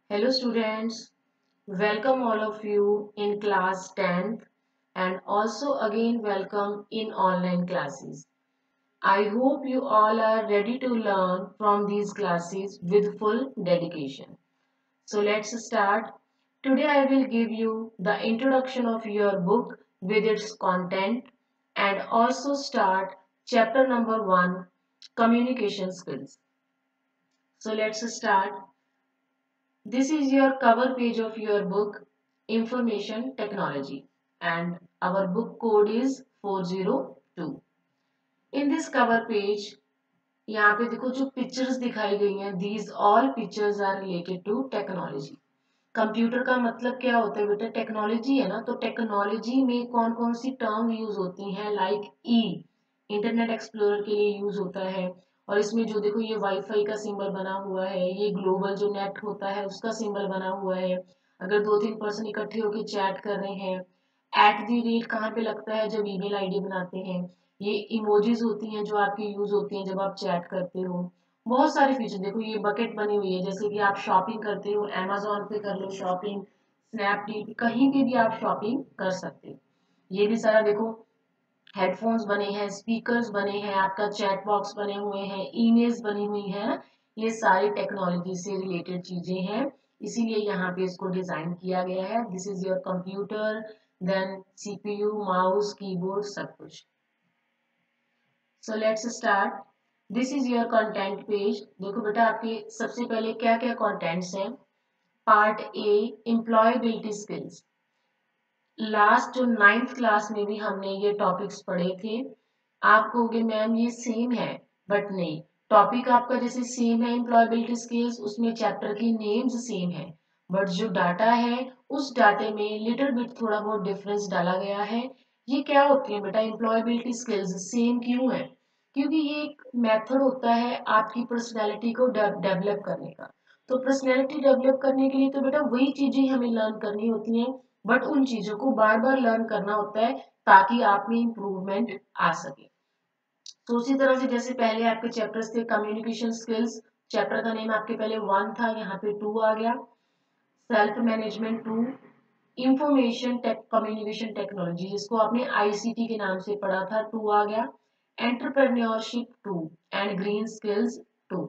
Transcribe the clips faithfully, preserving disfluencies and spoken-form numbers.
Hello students, welcome all of you in class tenth and also again welcome in online classes. I hope you all are ready to learn from these classes with full dedication. So let's start. Today I will give you the introduction of your book with its content and also start chapter number one, communication skills. So let's start. This is your cover page of your book Information Technology and our book code is four zero two. In this cover page यहाँ पे देखो जो pictures दिखाई गई हैं these all pictures are related to technology. Computer का मतलब क्या होता है बेटा टेक्नोलॉजी है ना तो टेक्नोलॉजी में कौन कौन सी टर्म यूज होती हैं लाइक ई इंटरनेट एक्सप्लोरर के लिए यूज होता है और इसमें जो देखो ये वाईफाई का सिंबल बना हुआ है ये ग्लोबल जो नेट होता है उसका सिंबल बना हुआ है अगर दो तीन पर्सन इकट्ठे होकर चैट कर रहे हैं एट दी रेट कहाँ पे लगता है जब ईमेल आईडी बनाते हैं ये इमोजीज होती हैं जो आपकी यूज होती हैं जब आप चैट करते हो बहुत सारे फीचर देखो ये बकेट बनी हुई है जैसे कि आप शॉपिंग करते हो अमेजोन पे कर लो शॉपिंग स्नैपडील कहीं पे भी आप शॉपिंग कर सकते हो ये भी सारा देखो हेडफोन्स बने हैं स्पीकर्स बने हैं आपका चैट बॉक्स बने हुए हैं ईमेल्स बनी हुई है ये सारी टेक्नोलॉजी से रिलेटेड चीजें हैं इसीलिए यहाँ पे इसको डिजाइन किया गया है this is your computer then CPU mouse keyboard सब कुछ so let's start this is your content page देखो बेटा आपके सबसे पहले क्या क्या कंटेंट्स हैं part A employability skills last जो नाइन्थ क्लास में भी हमने ये टॉपिक्स पढ़े थे आप कहोगे मैम ये सेम है बट नहीं टॉपिक आपका जैसे सेम है एम्प्लॉयबिलिटी स्किल्स उसमें चैप्टर की नेम्स सेम है बट जो डाटा है उस डाटे में लिटिल बिट थोड़ा बहुत डिफरेंस डाला गया है ये क्या होती है बेटा एम्प्लॉयबिलिटी स्किल्स सेम क्यों है क्योंकि ये एक मेथड होता है आपकी पर्सनैलिटी को डेवलप करने का तो पर्सनैलिटी डेवलप करने के लिए तो बेटा वही चीजें हमें लर्न करनी होती हैं बट उन चीजों को बार बार लर्न करना होता है ताकि आप में इम्प्रूवमेंट आ सके तो उसी तरह से जैसे पहले आपके चैप्टर्स थे कम्युनिकेशन स्किल्स चैप्टर का नेम आपके पहले वन था यहाँ पे टू आ गया self management two information tech communication technology जिसको आपने आईसीटी के नाम से पढ़ा था टू आ गया entrepreneurship two and green skills two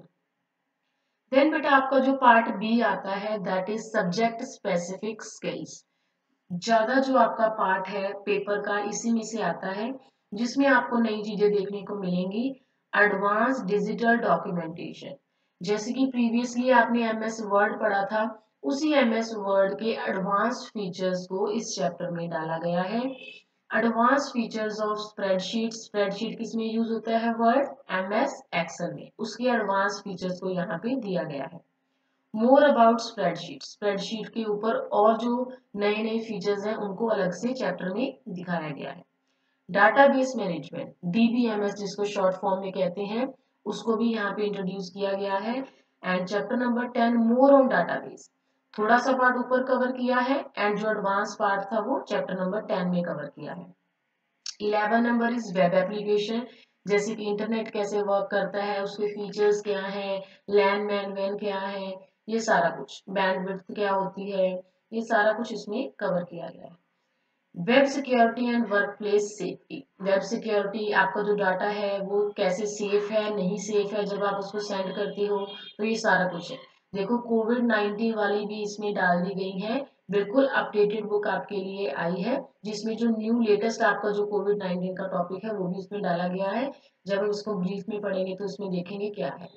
then बेटा आपका जो पार्ट बी आता है that is subject specific skills ज्यादा जो आपका पार्ट है पेपर का इसी में से आता है जिसमें आपको नई चीजें देखने को मिलेंगी एडवांस डिजिटल डॉक्यूमेंटेशन जैसे कि प्रीवियसली आपने एमएस वर्ड पढ़ा था उसी एमएस वर्ड के एडवांस फीचर्स को इस चैप्टर में डाला गया है advance features of spreadsheet spreadsheet किसमें यूज होता है वर्ड एमएस एक्सेल में उसके एडवांस फीचर्स को यहाँ पे दिया गया है मोर अबाउट स्प्रेडशीट स्प्रेडशीट के ऊपर और जो नए नए फीचर्स हैं उनको अलग से चैप्टर में दिखाया गया है डाटाबेस मैनेजमेंट डीबीएमएस जिसको शॉर्ट फॉर्म में कहते हैं उसको भी यहाँ पे इंट्रोड्यूस किया गया है and chapter number ten more on database थोड़ा सा पार्ट ऊपर कवर किया है एंड जो एडवांस पार्ट था वो चैप्टर नंबर टेन में कवर किया है eleven number is web application जैसे कि इंटरनेट कैसे वर्क करता है उसके फीचर्स क्या है लैन मैन वैन क्या है ये सारा कुछ बैंडविड्थ क्या होती है ये सारा कुछ इसमें कवर किया गया है web security and work place safety web security आपका जो डाटा है वो कैसे सेफ है नहीं सेफ है जब आप उसको सेंड करते हो तो ये सारा कुछ है देखो कोविड नाइन्टीन वाली भी इसमें डाल दी गई है बिल्कुल अपडेटेड बुक आपके लिए आई है जिसमें जो न्यू लेटेस्ट आपका जो कोविड नाइन्टीन का टॉपिक है वो भी इसमें डाला गया है जब हम इसको ब्रीफ में पढ़ेंगे तो इसमें देखेंगे क्या है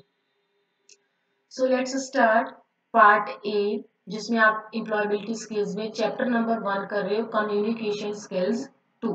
so let's start part A जिसमें आप एम्प्लॉयबिलिटी स्किल्स में चैप्टर नंबर वन कर रहे हो communication skills two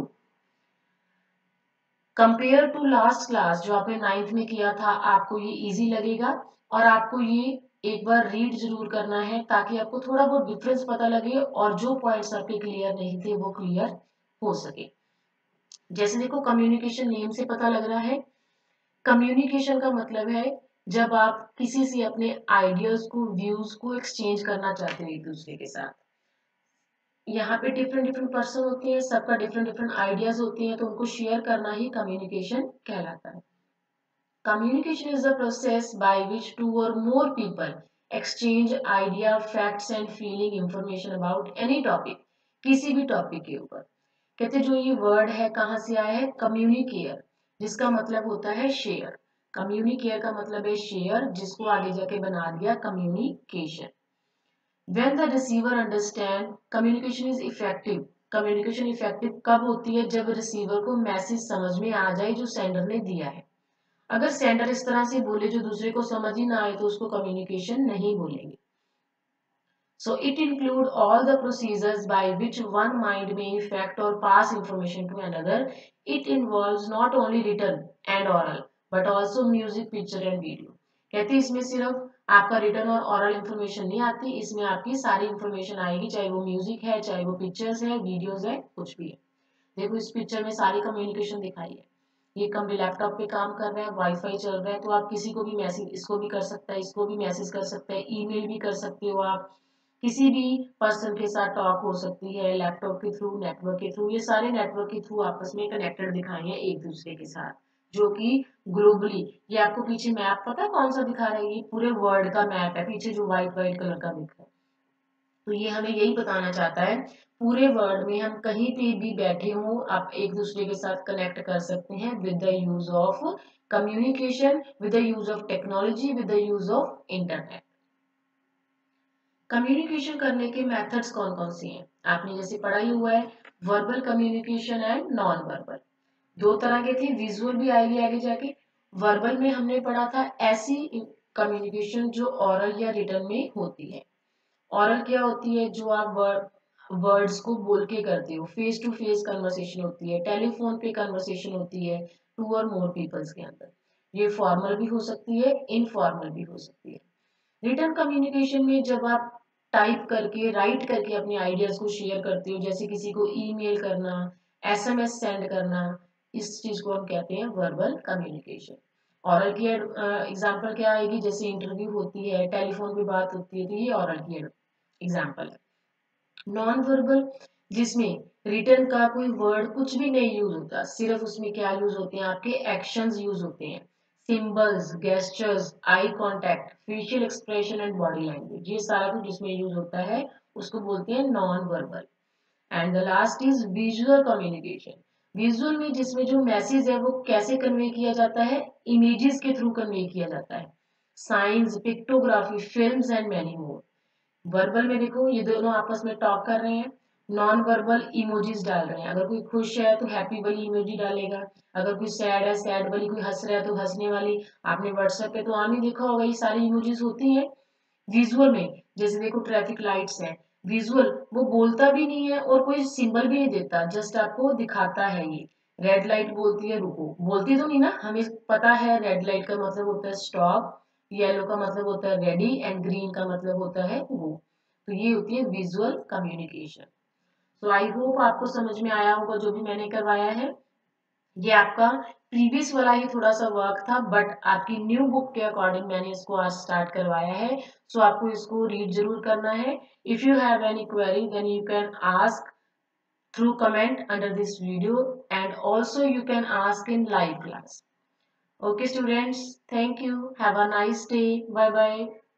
compare to last class जो आपने नाइन्थ में किया था आपको ये इजी लगेगा और आपको ये एक बार रीड जरूर करना है ताकि आपको थोड़ा बहुत डिफरेंस पता लगे और जो पॉइंट्स आपके क्लियर नहीं थे वो क्लियर हो सके जैसे देखो कम्युनिकेशन नेम से पता लग रहा है कम्युनिकेशन का मतलब है जब आप किसी से अपने आइडियाज को व्यूज को एक्सचेंज करना चाहते हो एक दूसरे के साथ यहाँ पे डिफरेंट डिफरेंट पर्सन होते हैं सबका डिफरेंट डिफरेंट आइडियाज होते हैं तो उनको शेयर करना ही कम्युनिकेशन कहलाता है communication is the process by which two or more people exchange idea, facts and feeling information about any topic, किसी भी टॉपिक के ऊपर। कहते जो ये वर्ड है कहाँ से आया है, कम्युनिकेयर, जिसका मतलब होता है शेयर। कम्युनिकेयर का मतलब है शेयर, जिसको आगे जाके बना दिया communication. When the receiver understand, communication is effective. Communication effective कब होती है, जब रिसीवर को मैसेज समझ में आ जाए जो सेंडर ने दिया है। अगर सेंडर इस तरह से बोले जो दूसरे को समझ ही ना आए तो उसको कम्युनिकेशन नहीं बोलेंगे। So it include all the procedures by which one mind may effect or pass information to another. It involves not only written and oral but also music, picture and video. कहते हैं इसमें सिर्फ आपका return और ऑरल information नहीं आती, इसमें आपकी सारी इंफॉर्मेशन आएगी, चाहे वो म्यूजिक है, चाहे वो पिक्चर्स है, वीडियोस है, कुछ भी है। देखो इस पिक्चर में सारी कम्युनिकेशन दिखाई है। ये कम लैपटॉप पे काम कर रहा है, वाईफाई चल रहा है, तो आप किसी को भी मैसेज, इसको भी कर सकता है, इसको भी मैसेज कर सकते हैं, ईमेल भी कर सकते हो आप, किसी भी पर्सन के साथ टॉक हो सकती है लैपटॉप के थ्रू, नेटवर्क के थ्रू। ये सारे नेटवर्क के थ्रू आपस में कनेक्टेड दिखाए हैं एक दूसरे के साथ, जो कि ग्लोबली। ये आपको पीछे मैप पता है कौन सा दिखा रहा है, ये पूरे वर्ल्ड का मैप है पीछे जो व्हाइट व्हाइट कलर का दिख रहा है। तो ये हमें यही बताना चाहता है, पूरे वर्ल्ड में हम कहीं पे भी बैठे हों, आप एक दूसरे के साथ कनेक्ट कर सकते हैं with the use of communication, with the use of technology, with the use of internet. Communication करने के मेथड्स कौन कौन से हैं, आपने जैसे पढ़ा ही हुआ है, verbal communication and non verbal. दो तरह के थे, विजुअल भी आएगी आगे जाके। वर्बल में हमने पढ़ा था ऐसी कम्युनिकेशन जो ऑरल या रिटन में होती है। ऑरल क्या होती है, जो आप वर्ड वर्ड्स को बोल के करते हो, फेस टू फेस कन्वर्सेशन होती है, टेलीफोन पे कन्वर्सेशन होती है टू और मोर पीपल्स के अंदर। ये फॉर्मल भी हो सकती है, इनफॉर्मल भी हो सकती है। रिटर्न कम्युनिकेशन में जब आप टाइप करके, राइट करके अपने आइडियाज को शेयर करते हो, जैसे किसी को ईमेल करना, एसएमएस सेंड करना, इस चीज को हम कहते हैं वर्बल कम्युनिकेशन। ऑरल की एग्जांपल क्या आएगी, जैसे इंटरव्यू होती है, टेलीफोन पे बात होती है, तो ये ऑरल की एग्जांपल है। नॉन वर्बल, जिसमें रिटर्न का कोई वर्ड कुछ भी नहीं यूज होता, सिर्फ उसमें क्या यूज होते हैं, आपके एक्शंस यूज होते हैं, symbols, gestures, eye contact, facial expression and body language, ये सारा कुछ जिसमें यूज होता है उसको बोलते हैं non verbal. And the last is visual communication. Visual में जिसमें जो मैसेज है वो कैसे कन्वे किया जाता है, इमेजेस के थ्रू कन्वे किया जाता है, signs, pictography, films and many more. Verbal में देखो ये दोनों आपस में टॉक कर रहे हैं, नॉन वर्बल इमोजीज डाल रहे हैं, अगर कोई खुश है तो हैप्पी वाली इमोजी डालेगा, अगर कोई सैड है सैड वाली, कोई हंस रहा है तो हंसने वाली। आपने व्हाट्सएप पे तो आम ही देखा होगा, ये सारी इमोजीज होती हैं। विजुअल में जैसे देखो ट्रैफिक लाइट्स है, विजुअल वो बोलता भी नहीं है और कोई सिंबल भी नहीं देता, जस्ट आपको दिखाता है। ये रेड लाइट बोलती है रुको, बोलती तो नहीं ना, हमें पता है रेड लाइट का मतलब होता है स्टॉप, येलो का मतलब होता है रेडी एंड ग्रीन का मतलब होता है गो। तो ये होती है visual communication. So I hope आपको समझ में आया होगा जो भी मैंने करवाया है। ये आपका प्रीवियस वाला ही थोड़ा सा वर्क था, बट आपकी न्यू बुक के अकॉर्डिंग मैंने इसको आज स्टार्ट करवाया है। सो so आपको इसको रीड जरूर करना है। If you have any query then you can ask through comment under this video, and also you can ask in live class. Okay students, thank you, have a nice day, bye bye.